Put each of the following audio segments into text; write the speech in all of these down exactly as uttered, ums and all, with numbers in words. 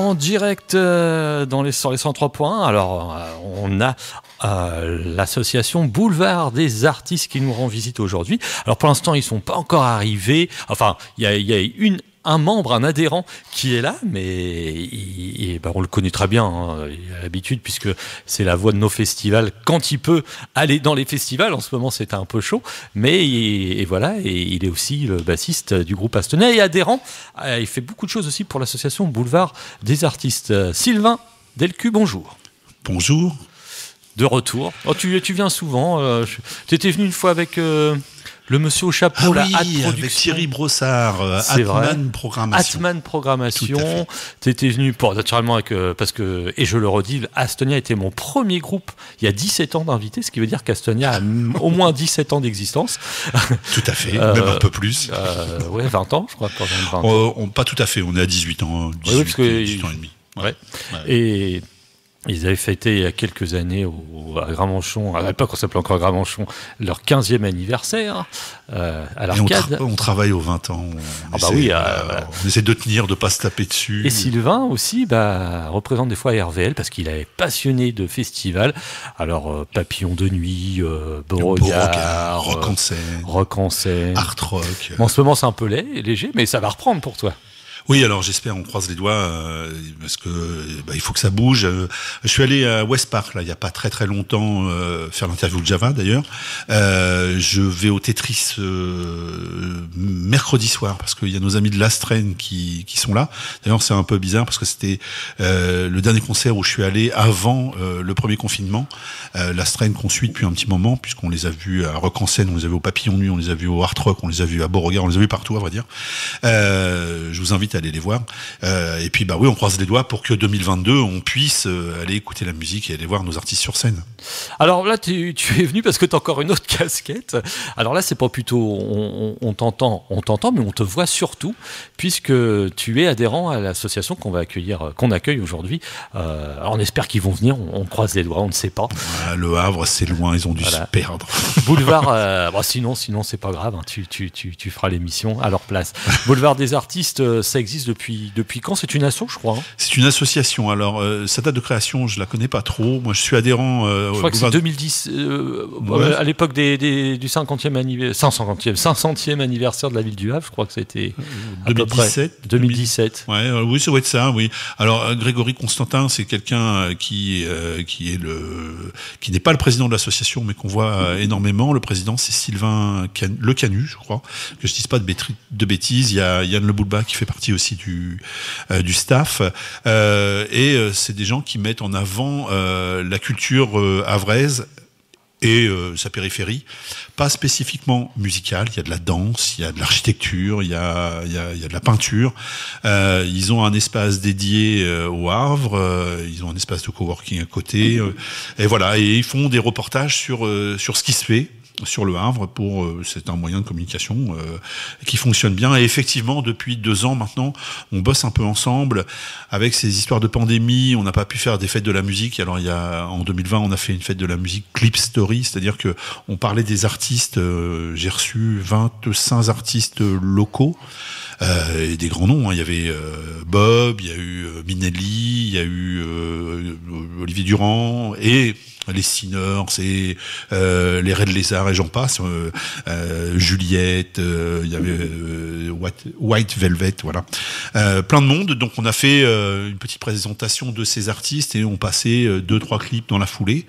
en direct euh, dans les, sur les cent trois point un. Alors, euh, on a euh, l'association Boulevard des Artistes qui nous rend visite aujourd'hui. Alors, pour l'instant, ils ne sont pas encore arrivés. Enfin, il y a, y a une... un membre, un adhérent qui est là, mais il, il, ben on le connaît très bien, hein, il a l'habitude puisque c'est la voix de nos festivals quand il peut aller dans les festivals. En ce moment, c'est un peu chaud, mais il, et voilà, et il est aussi le bassiste du groupe Astonia et adhérent. Il fait beaucoup de choses aussi pour l'association Boulevard des Artistes. Sylvain Delcu, bonjour. Bonjour. De retour. Oh, tu, tu viens souvent. Euh, tu étais venu une fois avec... Euh, le monsieur au chapeau, ah la oui, Hat Production. Avec Thierry Brossard, euh, Atman Programmation. Atman Programmation. Tu étais venu pour, naturellement, avec, euh, parce que, et je le redis, Astonia était mon premier groupe il y a dix-sept ans d'invités, ce qui veut dire qu'Astonia a au moins dix-sept ans d'existence. Tout à fait, euh, même un peu plus. Euh, ouais, vingt ans, je crois. Pas, vingt ans. On, on, pas tout à fait, on est à dix-huit ans, dix-huit, oui, parce que, dix-huit ans et demi. Ouais. Ouais. Ouais. Et. Ils avaient fêté il y a quelques années au, à Gramanchon, à l'époque on s'appelait encore Gramanchon, leur quinzième anniversaire euh, à l'arcade. On, tra- on travaille aux vingt ans. On, ah essaie, bah oui, euh, euh, on essaie de tenir, de ne pas se taper dessus. Et Sylvain aussi bah, représente des fois R V L parce qu'il est passionné de festivals. Alors euh, Papillon de Nuit, euh, Beauregard, Rock en scène, Rock en scène, Art Rock. Bon, en ce moment c'est un peu léger, mais ça va reprendre pour toi. Oui, alors j'espère, on croise les doigts, euh, parce que bah, il faut que ça bouge. Euh, je suis allé à West Park, là, il y a pas très très longtemps, euh, faire l'interview de Java d'ailleurs. Euh, je vais au Tetris euh, mercredi soir, parce qu'il y a nos amis de l'Astreine qui qui sont là. D'ailleurs, c'est un peu bizarre parce que c'était euh, le dernier concert où je suis allé avant euh, le premier confinement. Euh, L'Astreine qu'on suit depuis un petit moment, puisqu'on les a vus à Rock en scène, on les a vus au Papillon de Nuit, on les a vus au Art Rock, on les a vus à Beauregard, on les a vus partout, à vrai dire. Euh, je vous invite à aller les voir. Euh, et puis, bah oui, on croise les doigts pour que deux mille vingt-deux, on puisse euh, aller écouter la musique et aller voir nos artistes sur scène. Alors là, tu, tu es venu parce que tu as encore une autre casquette. Alors là, c'est pas plutôt on, on, on t'entend, on t'entend, mais on te voit surtout, puisque tu es adhérent à l'association qu'on va accueillir, qu'on accueille aujourd'hui. Euh, alors on espère qu'ils vont venir, on, on croise les doigts, on ne sait pas. Voilà, le Havre, c'est loin, ils ont dû voilà. se perdre. Boulevard, euh, bon, sinon, sinon c'est pas grave, hein, tu, tu, tu, tu feras l'émission à leur place. Boulevard des Artistes, ça existe depuis, depuis quand? C'est une asso, je crois. Hein c'est une association. Alors, euh, sa date de création, je la connais pas trop. Moi, je suis adhérent. Euh, je crois que c'est deux mille dix, euh, ouais. à l'époque des, des, du cinquantième anniversaire, cinquantième, cinq centième anniversaire de la ville du Havre. Je crois que c'était deux mille dix-sept. deux mille dix-sept. Ouais, euh, oui, ça doit être ça. Oui. Alors, euh, Grégory Constantin, c'est quelqu'un qui, euh, qui est le, qui n'est pas le président de l'association, mais qu'on voit euh, énormément. Le président, c'est Sylvain Can- Le Canu, je crois. Que je dise pas de, bêtri- de bêtises. Il y a Yann Le Boulba qui fait partie aussi du, euh, du staff. Euh, et euh, c'est des gens qui mettent en avant euh, la culture euh, havraise et euh, sa périphérie, pas spécifiquement musicale. Il y a de la danse, il y a de l'architecture, il y a, il y a, il y a de la peinture. Euh, ils ont un espace dédié euh, au Havre, euh, ils ont un espace de coworking à côté, euh, et voilà. Et ils font des reportages sur euh, sur ce qui se fait sur le Havre. Pour euh, c'est un moyen de communication euh, qui fonctionne bien. Et effectivement, depuis deux ans maintenant, on bosse un peu ensemble. Avec ces histoires de pandémie, on n'a pas pu faire des fêtes de la musique. Alors il y a en deux mille vingt, on a fait une fête de la musique Clip Story, c'est-à-dire que on parlait des artistes. Euh, j'ai reçu vingt-cinq artistes locaux. Euh, et des grands noms, hein. Il y avait euh, Bob, il y a eu euh, Minelli, il y a eu euh, Olivier Durand et les Sinners et euh, les Red Lézards et j'en passe. Euh, euh, Juliette, euh, il y avait euh, White, White Velvet, voilà. Euh, plein de monde. Donc on a fait euh, une petite présentation de ces artistes et on passait euh, deux trois clips dans la foulée.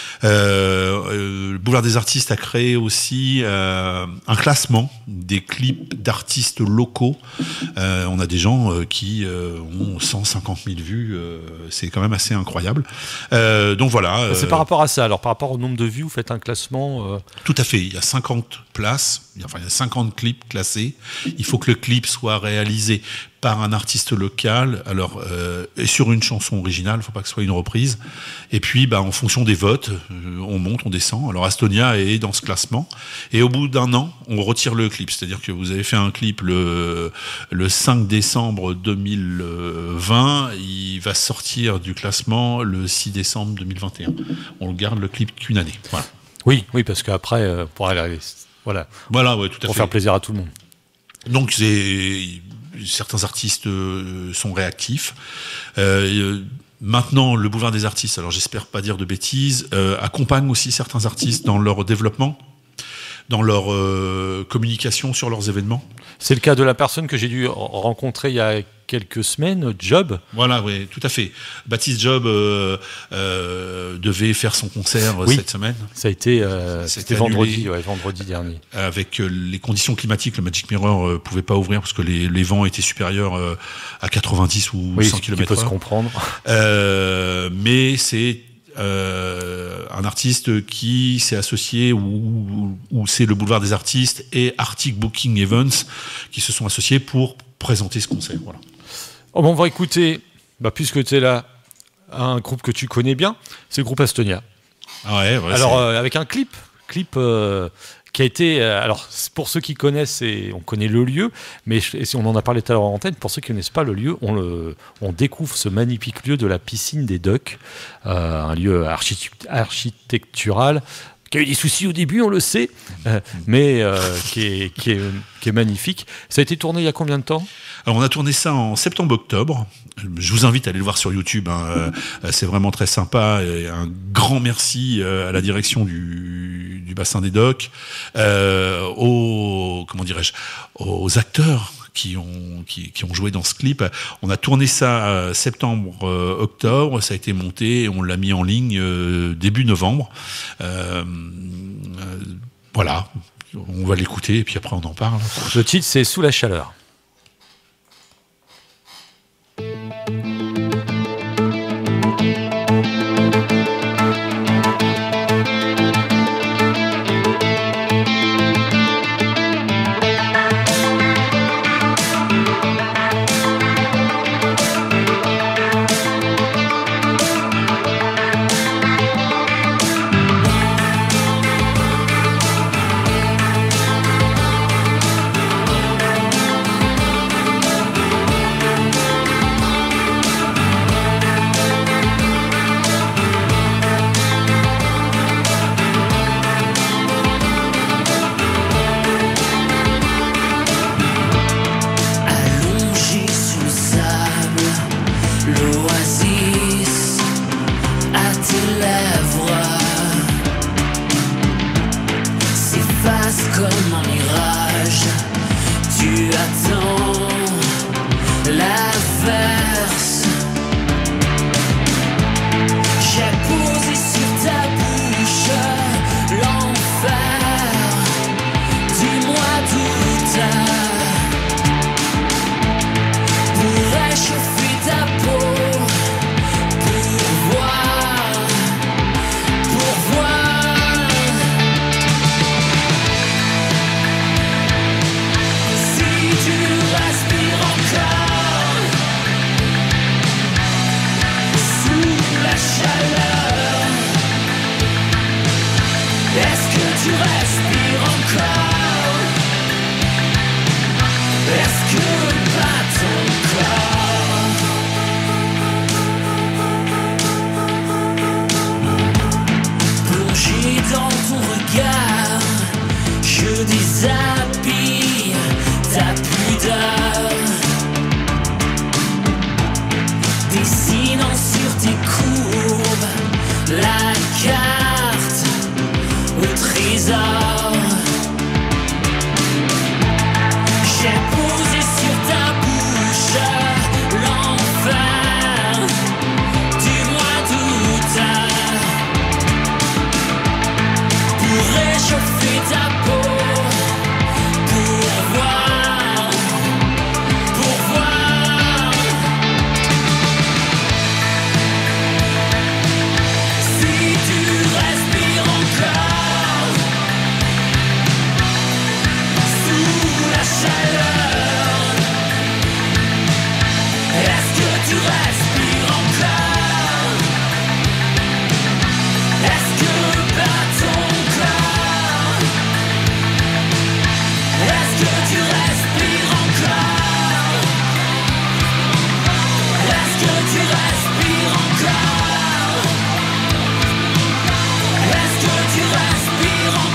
Euh, euh, le Boulevard des Artistes a créé aussi euh, un classement des clips d'artistes locaux. Euh, on a des gens euh, qui euh, ont cent cinquante mille vues, euh, c'est quand même assez incroyable. Euh, donc voilà. Euh, c'est par rapport à ça, alors par rapport au nombre de vues, vous faites un classement euh... Tout à fait, il y a cinquante places, enfin il y a cinquante clips classés. Il faut que le clip soit réalisé par un artiste local, alors euh, et sur une chanson originale, il ne faut pas que ce soit une reprise. Et puis, bah, en fonction des votes, euh, on monte, on descend. Alors Astonia est dans ce classement. Et au bout d'un an, on retire le clip. C'est-à-dire que vous avez fait un clip le, le cinq décembre deux mille vingt, il va sortir du classement le six décembre deux mille vingt et un. On le garde le clip qu'une année. Voilà. Oui, oui, parce qu'après, euh, pour aller, voilà, voilà, ouais, tout à pour fait. faire plaisir à tout le monde. Donc c'est certains artistes euh, sont réactifs. Euh, maintenant, le Boulevard des artistes, alors j'espère pas dire de bêtises, euh, accompagne aussi certains artistes dans leur développement, dans leur euh, communication sur leurs événements. C'est le cas de la personne que j'ai dû rencontrer il y a quelques semaines, Job. Voilà, oui, tout à fait. Baptiste Job euh, euh, devait faire son concert oui, cette semaine. Ça a été, euh, c'était vendredi, ouais, vendredi dernier. Avec euh, les conditions climatiques, le Magic Mirror euh, pouvait pas ouvrir parce que les, les vents étaient supérieurs euh, à quatre-vingt-dix ou oui, cent kilomètres heure. Oui, peut se comprendre. Euh, mais c'est Euh, un artiste qui s'est associé ou, ou c'est le Boulevard des artistes et Arctic Booking Events qui se sont associés pour présenter ce concert. Voilà. Oh, bon, on va écouter, bah, puisque tu es là, un groupe que tu connais bien, c'est le groupe Astonia. Ah ouais, ouais, alors euh, avec un clip, clip euh, qui a été, euh, alors pour ceux qui connaissent, et on connaît le lieu, mais si on en a parlé tout à l'heure en antenne, pour ceux qui ne connaissent pas le lieu, on, le, on découvre ce magnifique lieu de la piscine des Docks, euh, un lieu architect- architectural qui a eu des soucis au début, on le sait, euh, mais euh, qui, est, qui, est, qui est magnifique. Ça a été tourné il y a combien de temps ? Alors on a tourné ça en septembre-octobre. Je vous invite à aller le voir sur YouTube. Hein. C'est vraiment très sympa. Et un grand merci à la direction du, du bassin des Docks, euh, aux comment dirais-je, aux acteurs qui ont qui, qui ont joué dans ce clip. On a tourné ça septembre-octobre. Ça a été monté et on l'a mis en ligne début novembre. Euh, euh, voilà. On va l'écouter et puis après on en parle. Le titre c'est Sous la chaleur.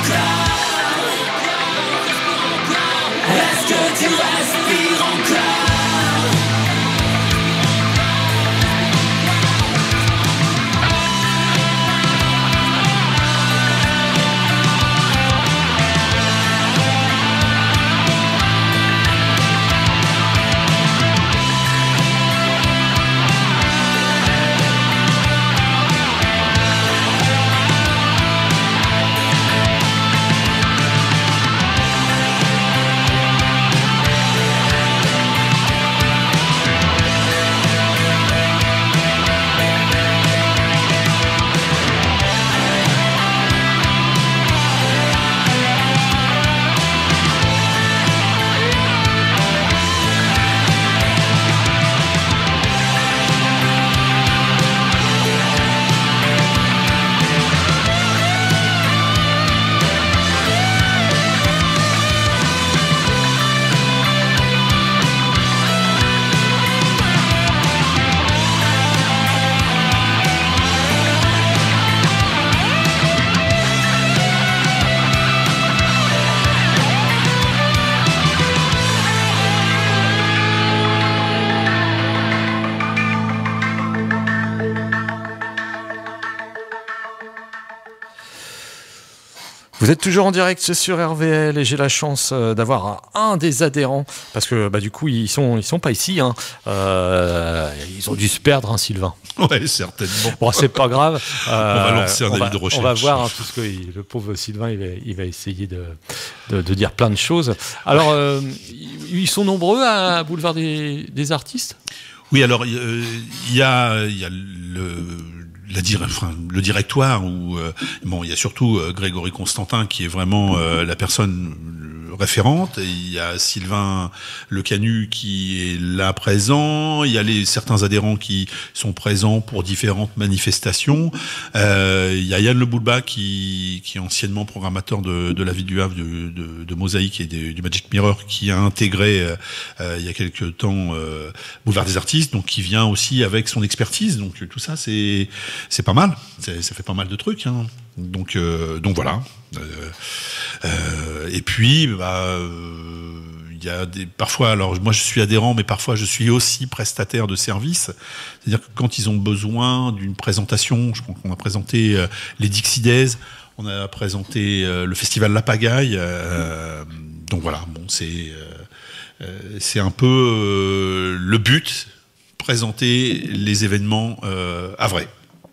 Tu respires encore. Vous êtes toujours en direct sur R V L et j'ai la chance d'avoir un des adhérents parce que bah, du coup ils sont ils sont pas ici. Hein. Euh, ils ont dû se perdre, hein, Sylvain. Ouais, certainement. Bon, c'est pas grave. Euh, on va lancer un avis de recherche. On va voir, hein, parce que le pauvre Sylvain, il va, il va essayer de, de, de dire plein de choses. Alors, euh, ils sont nombreux à Boulevard des, des Artistes ? Oui, alors il euh, y a il y a le La dire, enfin, le directoire où euh, bon, il y a surtout euh, Grégory Constantin qui est vraiment euh, la personne référente. Et il y a Sylvain Lecanu qui est là présent. Il y a les certains adhérents qui sont présents pour différentes manifestations. Euh, il y a Yann Le Boulba qui qui est anciennement programmateur de de la ville du Havre, de, de, de Mosaïque et de, du Magic Mirror, qui a intégré euh, euh, il y a quelques temps euh, Boulevard des Artistes, donc qui vient aussi avec son expertise. Donc tout ça, c'est c'est pas mal, c'est, ça fait pas mal de trucs, hein. Donc, euh, donc voilà. Euh, euh, et puis, bah, euh, il y a des parfois. Alors, moi, je suis adhérent, mais parfois, je suis aussi prestataire de service. C'est-à-dire que quand ils ont besoin d'une présentation, je crois qu'on a présenté euh, les Dixie Days, on a présenté euh, le Festival La Pagaille. Euh, donc voilà. Bon, c'est euh, euh, c'est un peu euh, le but, présenter les événements euh, à vrai.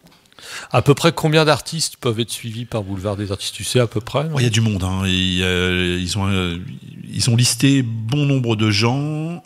À peu près combien d'artistes peuvent être suivis par Boulevard des Artistes, tu sais à peu près? Il y a du monde, hein. Et, euh, ils ont euh, ils ont listé bon nombre de gens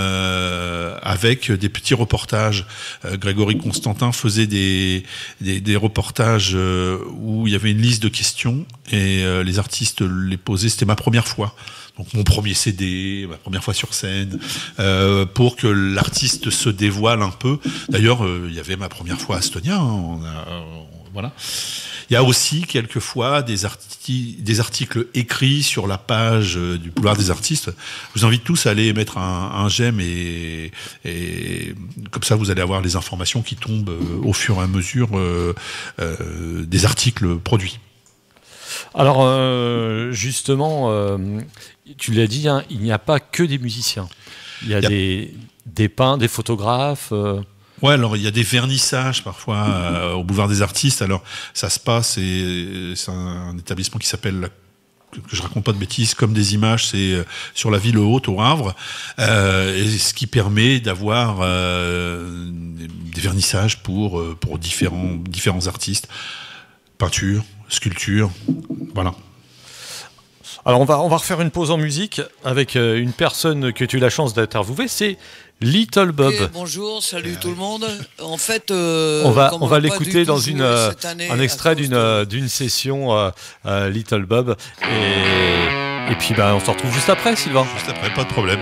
euh, avec des petits reportages. Euh, Grégory Constantin faisait des des, des reportages euh, où il y avait une liste de questions et euh, les artistes les posaient. C'était ma première fois. Donc mon premier C D, ma première fois sur scène, euh, pour que l'artiste se dévoile un peu. D'ailleurs, euh, il y avait ma première fois à Estonia. Hein, on a, euh, voilà. Il y a aussi quelquefois des, arti- des articles écrits sur la page euh, du Boulevard des Artistes. Je vous invite tous à aller mettre un, un j'aime et, et comme ça vous allez avoir les informations qui tombent euh, au fur et à mesure euh, euh, des articles produits. Alors euh, justement, euh, tu l'as dit, hein, il n'y a pas que des musiciens. Il y a, il y a... Des, des peintres, des photographes. Euh... Ouais, alors il y a des vernissages parfois euh, au Boulevard des Artistes. Alors ça se passe, et c'est un, un établissement qui s'appelle, que je raconte pas de bêtises, Comme des Images, c'est euh, sur la ville haute au Havre, euh, et ce qui permet d'avoir euh, des vernissages pour euh, pour différents différents artistes, peinture, sculpture, voilà. Alors on va on va refaire une pause en musique avec euh, une personne que tu as eu la chance d'interviewer, c'est Little Bob. Okay, bonjour, salut tout le monde. En fait, euh, on va on va l'écouter dans une euh, un extrait d'une de... d'une session euh, euh, Little Bob et et puis bah on se retrouve juste après, Sylvain. Juste après, pas de problème.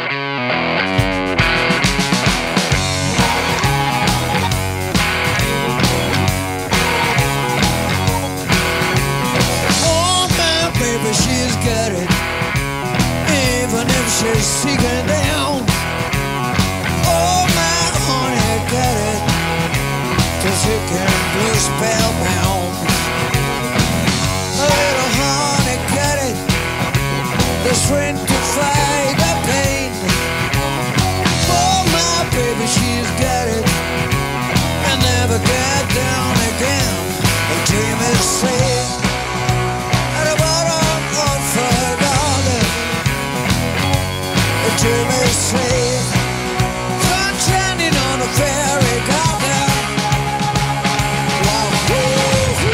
She's seeking down. Oh, my honey, got it. 'Cause you can blue spellbound. A little honey, got it. The strength to fight the pain. Oh, my baby, she's got it. And never get down again. The dream is safe. At the bottom of her garden. The dream is safe. Sun shining on a fairy garden. Wahoo-hoo.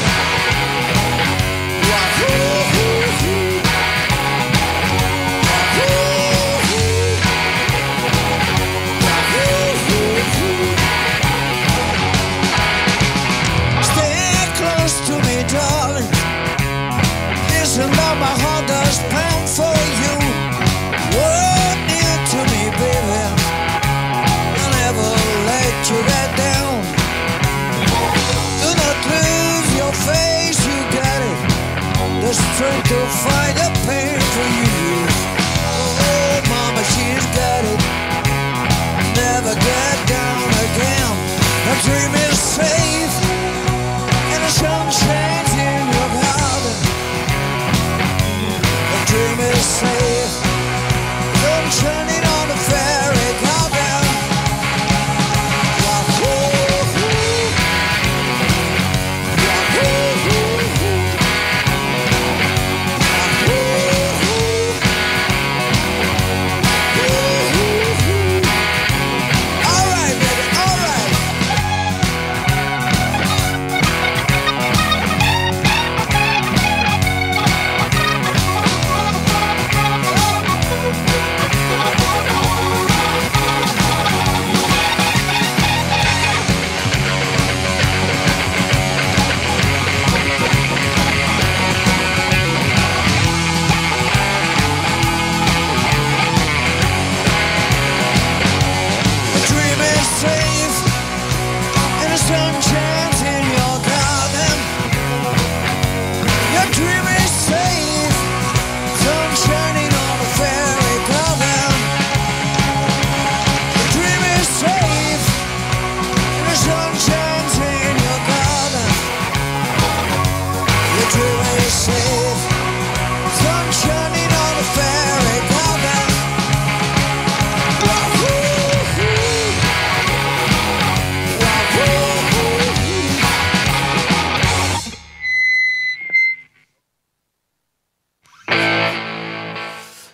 Wahoo-hoo. Wahoo-hoo. Wahoo-hoo. Stay close to me, darling. Listen, though my heart does pound for you. Whoa. To me,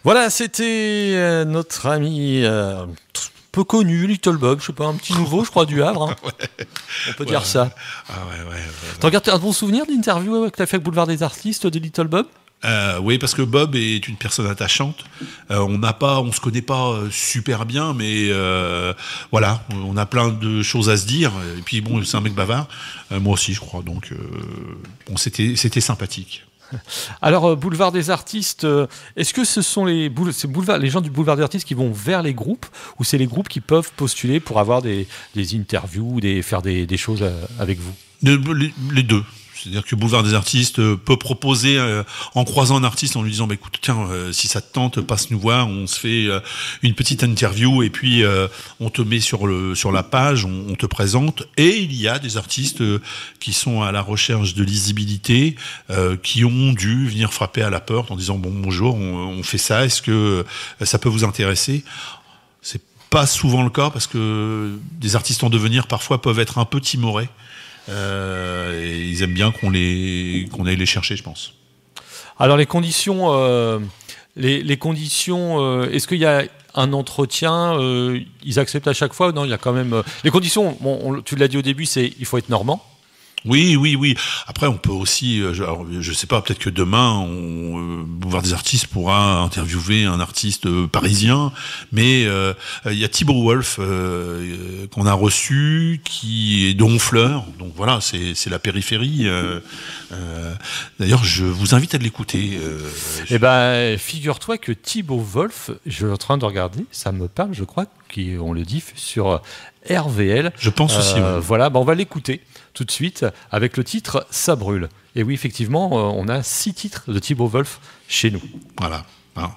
Voilà, c'était euh, notre ami euh, peu connu, Little Bob, je sais pas, un petit nouveau, je crois, du Havre. Hein. Ouais. On peut Ouais, dire ouais. ça. Ah ouais, ouais. ouais, T'en gardes un bon souvenir d'interview que t'as fait avec Boulevard des Artistes de Little Bob? Euh, oui, parce que Bob est une personne attachante. Euh, on n'a pas, on se connaît pas euh, super bien, mais euh, voilà, on a plein de choses à se dire. Et puis bon, c'est un mec bavard. Euh, moi aussi, je crois. Donc, euh, bon, c'était, c'était sympathique. Alors, euh, Boulevard des Artistes, euh, est-ce que ce sont les, boule- c'est boulevard, les gens du Boulevard des Artistes qui vont vers les groupes, ou c'est les groupes qui peuvent postuler pour avoir des, des interviews, des, faire des, des choses euh, avec vous? De- les, les deux. C'est-à-dire que Boulevard des Artistes euh, peut proposer, euh, en croisant un artiste, en lui disant bah, écoute, tiens, euh, si ça te tente, passe nous voir, on se fait euh, une petite interview et puis euh, on te met sur, le, sur la page, on, on te présente. Et il y a des artistes euh, qui sont à la recherche de lisibilité, euh, qui ont dû venir frapper à la porte en disant bon, bonjour, on, on fait ça, est-ce que ça peut vous intéresser? C'est pas souvent le cas parce que des artistes en devenir parfois peuvent être un peu timorés. Euh, et ils aiment bien qu'on les qu'on aille les chercher, je pense. Alors, les conditions, euh, les, les conditions euh, est-ce qu'il y a un entretien euh, ils acceptent à chaque fois ou non? Il y a quand même... Euh, les conditions, bon, on, tu l'as dit au début, c'est il faut être normand. Oui, oui, oui. Après, on peut aussi, euh, je, alors, je sais pas, peut-être que demain, on, euh, Boulevard des Artistes pourra interviewer un artiste euh, parisien, mais euh, il y a Thibaut Wolf euh, euh, qu'on a reçu, qui est de Honfleur, donc voilà, c'est c'est la périphérie. Euh, euh, D'ailleurs, je vous invite à l'écouter. Euh, Eh ben, figure-toi que Thibaut Wolf, je suis en train de regarder, ça me parle, je crois qu'on le diff sur R V L. je pense aussi. Euh, Ouais. Voilà, ben on va l'écouter tout de suite avec le titre Ça brûle. Et oui, effectivement, euh, on a six titres de Thibaut Wolf chez nous. Voilà. Hein.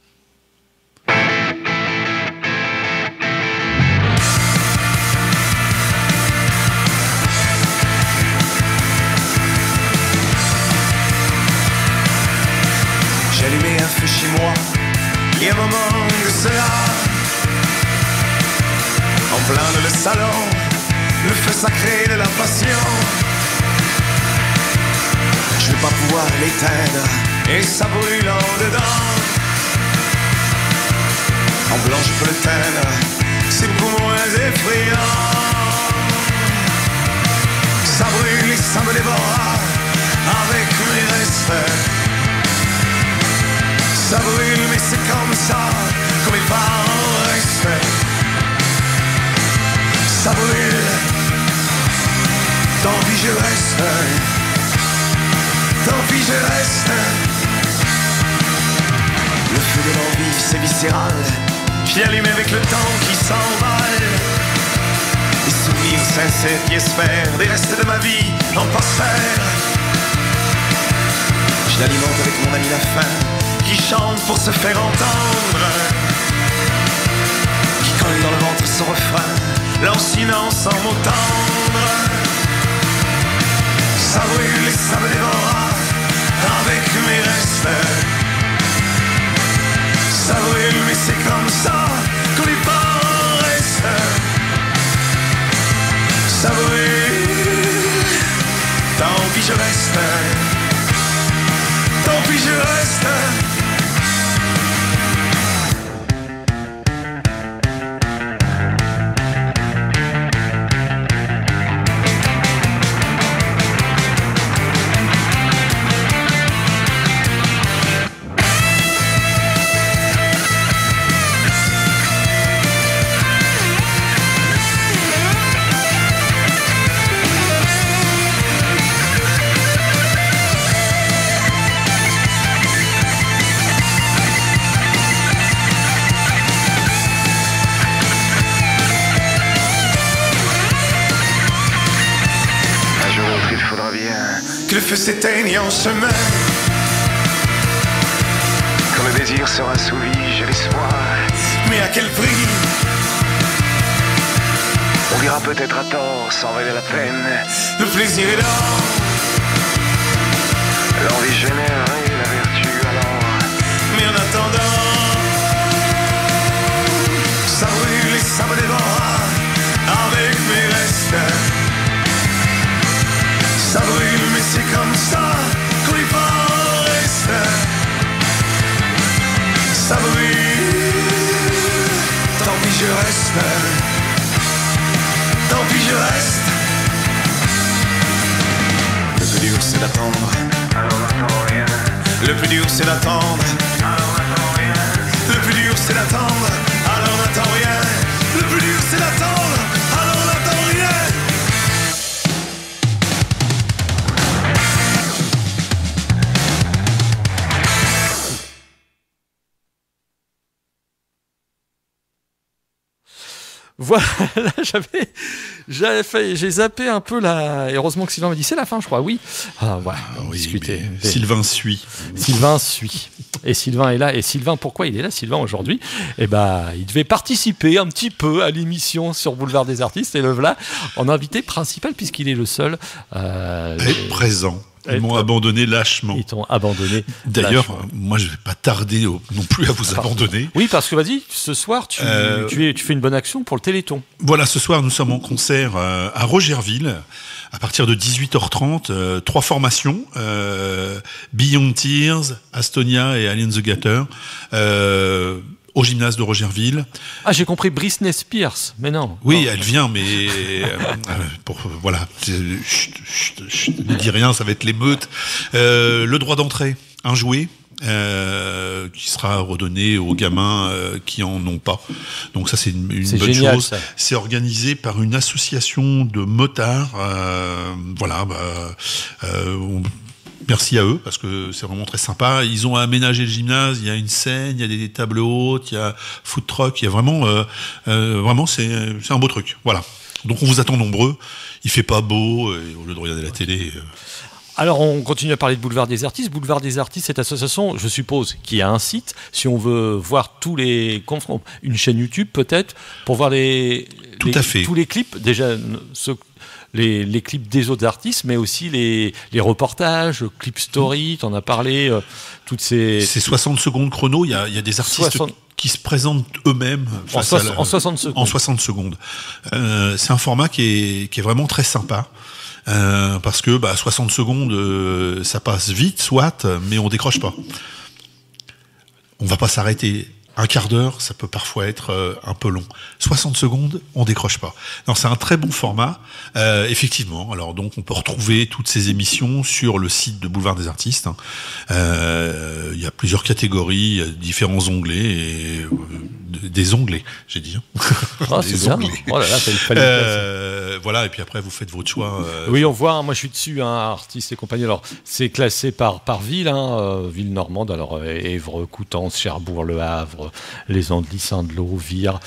J'ai allumé un feu chez moi, il y a un moment de cela. En plein dans le salon, le feu sacré de la passion. Je vais pas pouvoir l'éteindre, et ça brûle en dedans. En blanc je peux le teindre, c'est beaucoup moins effrayant. Ça brûle et ça me dévore avec mes restes. Ça brûle mais c'est comme ça, comme il parle respect. Ça brûle, tant pis je reste, tant pis je reste. Le feu de l'envie c'est viscéral, je l'allume avec le temps qui s'emballe. Des souvenirs sincères qui espèrent des restes de ma vie en parcelle. Je l'alimente avec mon ami la faim, qui chante pour se faire entendre, qui colle dans le ventre son refrain, lancinant sans mot tendre. Ça brûle et ça me dévore avec mes restes. Ça brûle mais c'est comme ça qu'on les pas reste. Ça brûle, tant pis je reste, tant pis je reste. Que le feu s'éteigne en chemin. Quand le désir sera assouvi, j'ai l'espoir. Mais à quel prix? On dira peut-être à tort, sans valer la peine. Le plaisir est là. L'envie génère et la vertu alors. Mais en attendant, ça brûle et ça me dévore avec mes restes. Ça brûle mais c'est comme ça qu'on y pas reste. Ça reste. Tant pis, je reste. Le plus dur, c'est d'attendre. Alors n'attends rien, Le plus dur, c'est d'attendre. alors n'attends rien. Le plus dur, c'est d'attendre. Alors n'attends rien. Le plus dur, c'est d'attendre. Alors n'attends rien. Voilà, j'avais, j'avais fait, j'ai zappé un peu là. Heureusement que Sylvain m'a dit c'est la fin, je crois. Oui. Ah, voilà, on Oui, discutait. mais Sylvain suit. Sylvain suit. Et Sylvain est là. Et Sylvain, pourquoi il est là, Sylvain, aujourd'hui? Eh ben, il devait participer un petit peu à l'émission sur Boulevard des Artistes. Et le voilà en invité principal, puisqu'il est le seul. Euh, Être les- présent. Ils Être- m'ont abandonné lâchement. Ils t'ont abandonné. D'ailleurs, lâchement. euh, moi, je vais pas tarder au- non plus à vous abandonner. Oui, parce que vas-y, ce soir, tu, Euh, tu, es, tu fais une bonne action pour le Téléthon. Voilà, ce soir, nous sommes en concert euh, à Rogerville, à partir de dix-huit heures trente. Euh, trois formations, euh, Beyond Tears, Astonia et Alien the Gator, euh, au gymnase de Rogerville. Ah, j'ai compris Britney Spears, mais non. Oui, Non. elle vient, mais euh, euh, pour, voilà, euh, chut, chut, chut, ne dis rien, ça va être l'émeute. Euh, le droit d'entrée, un jouet. Euh, qui sera redonné aux gamins euh, qui en ont pas. Donc ça c'est une, une C'est bonne génial, chose. ça. C'est organisé par une association de motards. Euh, voilà. Bah, euh, on- Merci à eux parce que c'est vraiment très sympa. Ils ont aménagé le gymnase. Il y a une scène, il y a des tables hautes, il y a food truck. Il y a vraiment, euh, euh, vraiment c'est c'est un beau truc. Voilà. Donc on vous attend nombreux. Il fait pas beau et au lieu de regarder la télé. euh, Alors, on continue à parler de Boulevard des Artistes. Boulevard des Artistes, cette association, je suppose, qui a un site. Si on veut voir tous les confrères, une chaîne YouTube peut-être, pour voir les, Tout les- à fait. tous les clips, déjà ceux- les, les clips des autres artistes, mais aussi les, les reportages, clip story, t'en as parlé, euh, toutes ces... C'est soixante secondes chrono. Il y a, il y a des artistes soixante qui se présentent eux-mêmes En, face soix- à la- en soixante secondes. en soixante secondes. Euh, c'est un format qui est, qui est vraiment très sympa. Euh, parce que bah, soixante secondes, euh, ça passe vite, soit, mais on décroche pas. On va pas s'arrêter. Un quart d'heure, ça peut parfois être euh, un peu long. soixante secondes, on décroche pas. Non, c'est un très bon format. Euh, effectivement. Alors donc, on peut retrouver toutes ces émissions sur le site de Boulevard des Artistes. Hein. Euh, Il y a plusieurs catégories, il y a différents onglets et euh, des onglets, j'ai dit. Hein. Ah, Des c'est bien. onglets. Oh là là, fallait- fallait- Euh, voilà, et puis après, vous faites votre choix. euh, Oui, on voit, hein, moi je suis dessus, hein, artistes et compagnie. Alors, c'est classé par, par ville, hein, euh, ville normande. Alors, euh, Évreux, Coutances, Cherbourg, Le Havre, les Andelys, Saint-Lô, Vire.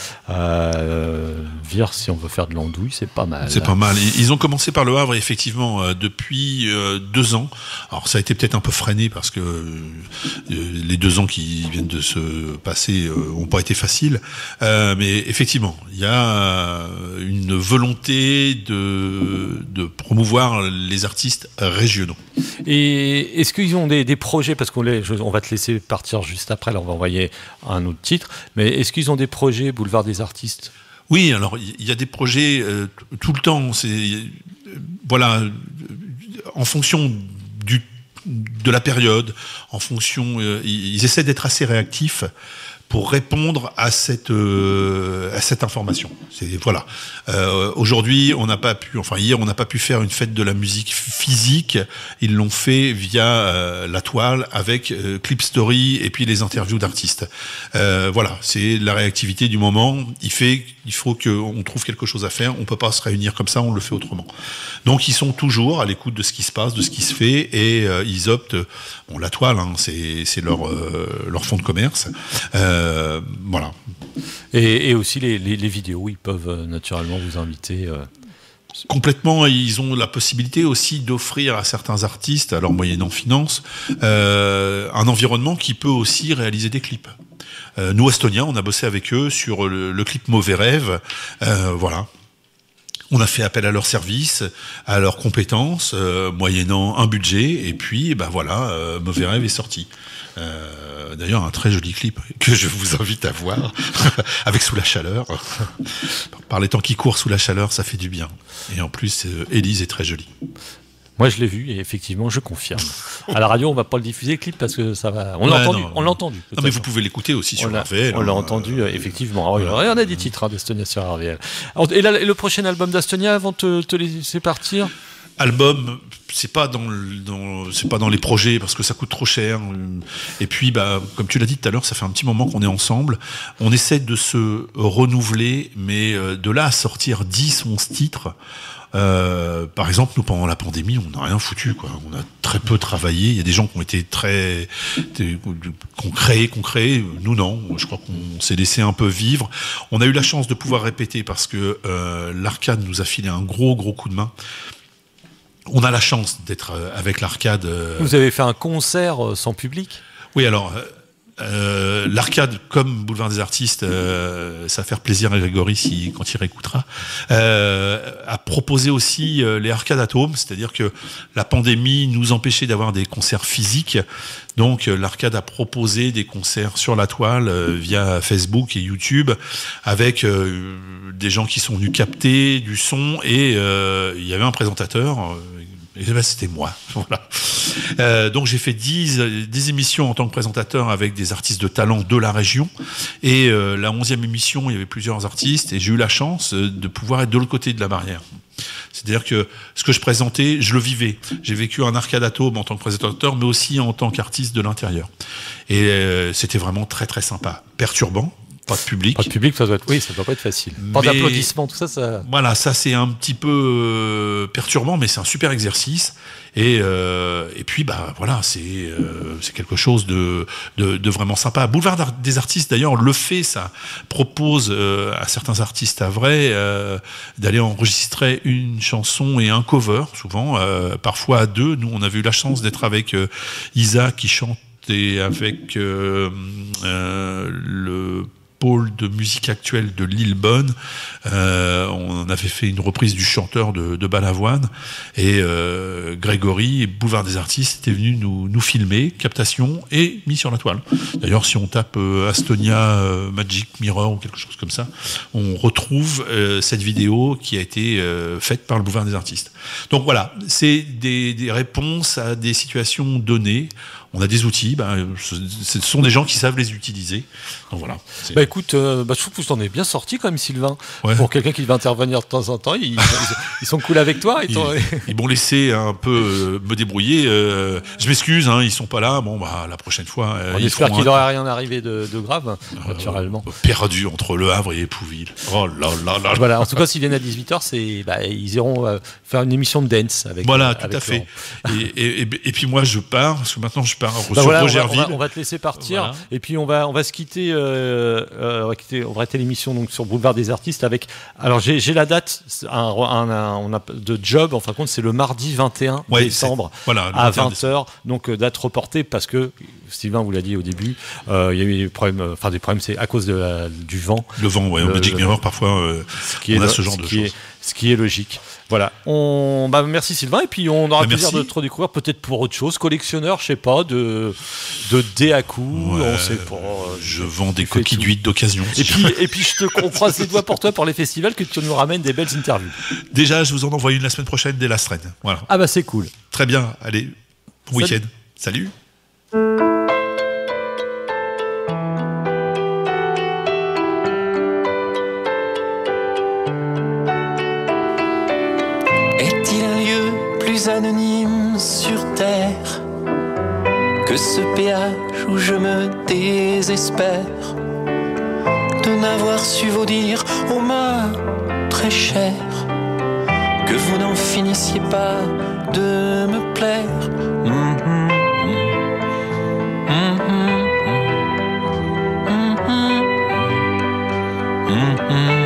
Euh, Vire, si on veut faire de l'andouille, c'est pas mal. C'est pas mal. Ils ils ont commencé par Le Havre, effectivement, euh, depuis euh, deux ans. Alors, ça a été peut-être un peu freiné parce que euh, les deux ans qui viennent de se passer euh, ont pas été faciles. Euh, mais effectivement, il y a une volonté de, de promouvoir les artistes régionaux. Et est-ce qu'ils ont des, des projets, parce qu'on les- je- on va te laisser partir juste après, là on va envoyer un autre titre, mais est-ce qu'ils ont des projets Boulevard des Artistes? Oui, alors il y a des projets euh, t- tout le temps. C'est euh, voilà, euh, en fonction du de la période, en fonction, euh, ils, ils essaient d'être assez réactifs pour répondre à cette euh, à cette information. C'est voilà. Euh, Aujourd'hui, on n'a pas pu, enfin hier, on n'a pas pu faire une fête de la musique physique. Ils l'ont fait via euh, la toile avec euh, Clip Story et puis les interviews d'artistes. Euh, voilà, c'est la réactivité du moment. Il fait, il faut qu'on trouve quelque chose à faire. On peut pas se réunir comme ça, on le fait autrement. Donc ils sont toujours à l'écoute de ce qui se passe, de ce qui se fait, et euh, ils optent. Bon, la toile, hein, c'est c'est leur euh, leur fonds de commerce. Euh, voilà. Et, et aussi les, les- les vidéos, ils peuvent euh, naturellement vous inviter. euh. Complètement, ils ont la possibilité aussi d'offrir à certains artistes, alors moyennant finance, euh, un environnement qui peut aussi réaliser des clips. Euh, nous, Astonia, on a bossé avec eux sur le, le clip Mauvais Rêve. Euh, voilà. On a fait appel à leurs services, à leurs compétences, euh, moyennant un budget, et puis, ben voilà, euh, Mauvais Rêve est sorti. Euh, D'ailleurs, un très joli clip que je vous invite à voir, avec Sous la chaleur. Par les temps qui courent sous la chaleur, ça fait du bien. Et en plus, euh, Élise est très jolie. Moi, je l'ai vu et effectivement, je confirme. À la radio, on va pas le diffuser, le clip, parce que ça va. On l'a Ouais, entendu. non. On l'a entendu. Non, mais vous pouvez l'écouter aussi sur On l'a, R V L. on l'a hein. entendu, euh, effectivement. Ah, oui, il y en a des titres hein, d'Estonia sur R V L. Alors, et, là, et le prochain album d'Estonia, avant de te, te laisser partir Album, c'est pas dans, le- dans c'est pas dans les projets parce que ça coûte trop cher. Et puis, bah, comme tu l'as dit tout à l'heure, ça fait un petit moment qu'on est ensemble. On essaie de se renouveler, mais euh, de là à sortir dix, onze titres. Euh, par exemple, nous pendant la pandémie, on n'a rien foutu, quoi. On a très peu travaillé. Il y a des gens qui ont été très, qui ont créé, qui ont créé. Nous non. Je crois qu'on s'est laissé un peu vivre. On a eu la chance de pouvoir répéter parce que euh, l'Arcade nous a filé un gros, gros coup de main. On a la chance d'être euh, avec l'Arcade. euh, Vous avez fait un concert euh, sans public. Oui, alors, euh, euh, l'Arcade, comme Boulevard des Artistes, euh, ça va faire plaisir à Grégory si, quand il réécoutera, euh, a proposé aussi euh, les Arcades at Home, c'est-à-dire que la pandémie nous empêchait d'avoir des concerts physiques. Donc, euh, l'Arcade a proposé des concerts sur la toile euh, via Facebook et YouTube avec euh, des gens qui sont venus capter du son et euh, il y avait un présentateur. Euh, Et ben, c'était moi. Voilà. Euh, donc j'ai fait dix, dix émissions en tant que présentateur avec des artistes de talent de la région. Et euh, la onzième émission, il y avait plusieurs artistes et j'ai eu la chance euh, de pouvoir être de l'autre côté de la barrière. C'est-à-dire que ce que je présentais, je le vivais. J'ai vécu un Arcade at Home en tant que présentateur, mais aussi en tant qu'artiste de l'intérieur. Et euh, c'était vraiment très très sympa. Perturbant. Pas de public. Pas de public, ça doit être. Oui, ça doit pas être facile. Pas Mais- d'applaudissements, tout ça, ça. Voilà, ça c'est un petit peu euh, perturbant, mais c'est un super exercice. Et, euh, et puis, bah voilà, c'est euh, c'est quelque chose de, de, de vraiment sympa. Boulevard d'Ar- des Artistes, d'ailleurs, le fait, ça propose euh, à certains artistes à vrai euh, d'aller enregistrer une chanson et un cover, souvent, euh, parfois à deux. Nous, on avait eu la chance d'être avec euh, Isa qui chante et avec euh, euh, le pôle de musique actuelle de Lillebonne. Euh, on avait fait une reprise du chanteur de, de Balavoine et euh, Grégory et Boulevard des Artistes étaient venus nous, nous filmer, captation et mis sur la toile. D'ailleurs, si on tape euh, Estonia euh, Magic Mirror ou quelque chose comme ça, on retrouve euh, cette vidéo qui a été euh, faite par le Boulevard des Artistes. Donc voilà, c'est des, des réponses à des situations données. On a des outils, ben, ce ce sont des gens qui savent les utiliser. Donc voilà. C'est- Bah écoute, euh, bah, je trouve que vous en êtes bien sorti quand même, Sylvain. Ouais. Pour quelqu'un qui va intervenir de temps en temps, ils, ils- ils sont cool avec toi. Et Ils, t'en- ils m'ont laissé un peu euh, me débrouiller. euh, je m'excuse, hein, ils sont pas là. Bon, bah la prochaine fois. euh, On ils espère feront qu'il un- n'aurait rien arrivé de, de grave, naturellement. euh, perdu entre Le Havre et Épouville. Oh là là là. Voilà, en tout cas, s'ils viennent à dix-huit heures, c'est, bah, ils iront euh, faire une émission de dance avec Voilà, euh, tout avec à fait. Laurent. Et, et, et, et puis moi, je pars parce que maintenant, je pars Bah sur voilà, on, va, on, Rogerville. va, on va te laisser partir Voilà. et puis on va on va se quitter, euh, euh, on va quitter on va arrêter l'émission donc sur Boulevard des Artistes avec alors j'ai, j'ai la date c'est un, un, un- on a de job en fin de compte c'est le mardi vingt et un Ouais, décembre c'est- voilà, le à vingt et un vingt heures donc euh, date reportée parce que Sylvain vous l'a dit au début euh, il y a eu des problèmes euh, enfin des problèmes c'est à cause de la- du vent Le vent, ouais, au Le- Magic le- Mirror, parfois, euh, ce qui on est a lo- ce genre ce de qui est- choses. ce qui est logique. Voilà. On, bah, merci Sylvain. Et puis on aura Bah, le plaisir merci. de te redécouvrir peut-être pour autre chose. Collectionneur, je sais pas, de, de dés à coups. Ouais, on sait pas. euh, je vends des tu fais coquilles tout. d'huile d'occasion. Et puis, et puis je te on croise les doigts pour toi pour les festivals que tu nous ramènes des belles interviews. Déjà, je vous en envoie une la semaine prochaine dès la semaine. Voilà. Ah bah c'est cool. Très bien. Allez, bon Salut. week-end. Salut. Est-il un lieu plus anonyme sur terre que ce péage où je me désespère de n'avoir su vous dire aux mains très chères que vous n'en finissiez pas de me plaire. Mhm, mhm, mhm, mhm.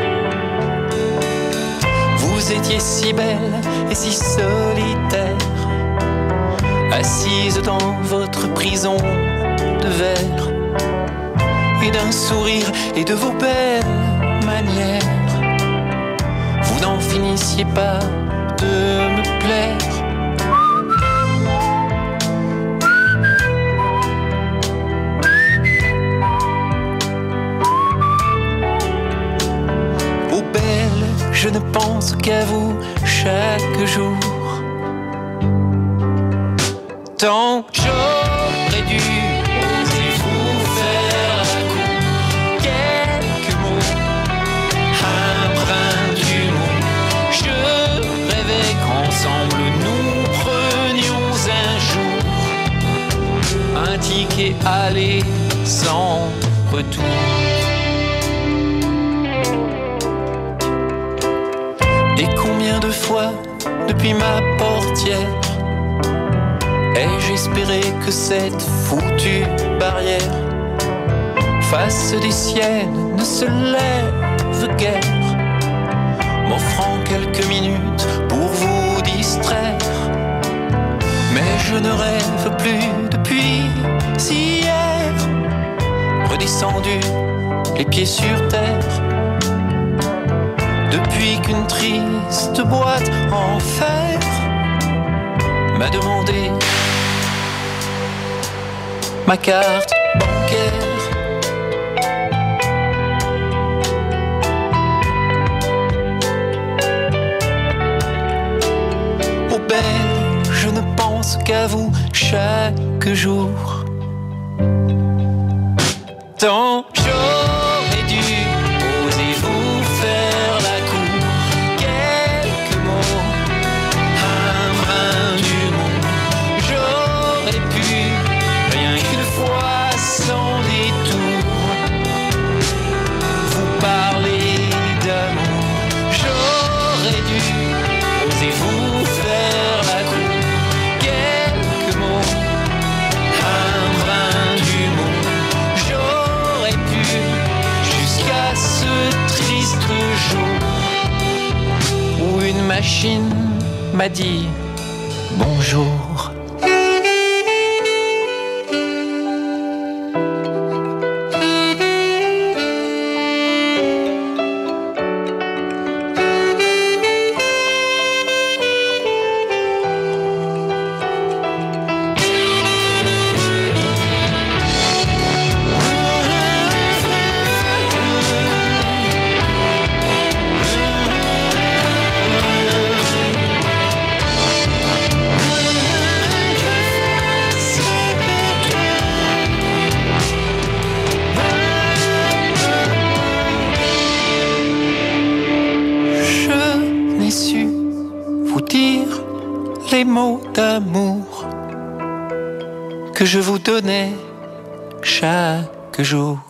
Vous étiez si belle et si solitaire, assise dans votre prison de verre, et d'un sourire et de vos belles manières, vous n'en finissiez pas de me plaire. Oh belle, je ne pense qu'à vous chaque jour. Tant j'aurais dû oser vous faire la cour. Quelques mots, un brin d'humour. Je rêvais qu'ensemble nous prenions un jour un ticket aller sans retour. Et combien de fois depuis ma portière ai-je espéré que cette foutue barrière face des siennes ne se lève guère, m'offrant quelques minutes pour vous distraire. Mais je ne rêve plus depuis hier, redescendu les pieds sur terre, depuis qu'une triste boîte en fer m'a demandé ma carte bancaire. Oh belle, je ne pense qu'à vous chaque jour. Tant j'aurais dû oser vous faire la cour. Quelques mots, un brin d'humour. J'aurais pu, rien qu'une fois sans détour, vous parler d'amour. J'aurais dû oser vous faire la cour. Quelques mots, un brin d'humour. J'aurais pu, jusqu'à ce triste jour où une machine m'a dit bonjour. Les mots d'amour que je vous donnais chaque jour.